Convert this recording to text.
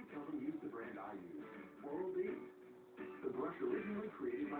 Tell them use the brand I use, Oral-B. The brush originally created by